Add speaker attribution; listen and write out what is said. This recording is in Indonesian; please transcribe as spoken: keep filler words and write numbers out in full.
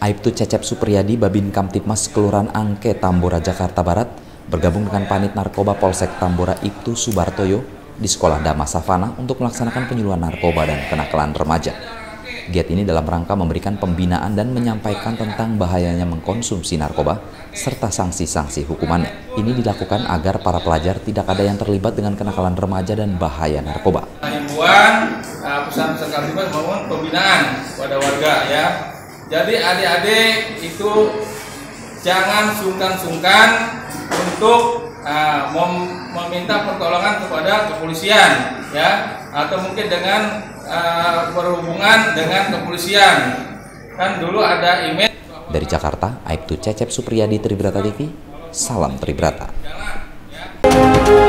Speaker 1: Aibtu Cecep Supriyadi, Babin Kamtipmas Kelurahan Angke, Tambora, Jakarta Barat, bergabung dengan Panit Narkoba Polsek Tambora Ibtu Subartoyo di Sekolah Dhamma Savana untuk melaksanakan penyuluhan narkoba dan kenakalan remaja. Giat ini dalam rangka memberikan pembinaan dan menyampaikan tentang bahayanya mengkonsumsi narkoba serta sanksi-sanksi hukumannya. Ini dilakukan agar para pelajar tidak ada yang terlibat dengan kenakalan remaja dan bahaya narkoba.
Speaker 2: Himbauan pesan-pesan Kamtipmas maupun pembinaan kepada warga ya. Jadi adik-adik itu jangan sungkan-sungkan untuk uh, mem meminta pertolongan kepada kepolisian ya, atau mungkin dengan uh, berhubungan dengan kepolisian. Kan dulu ada email.
Speaker 1: Dari Jakarta, Aibtu Cecep Supriyadi, Tribrata T V, salam Tribrata.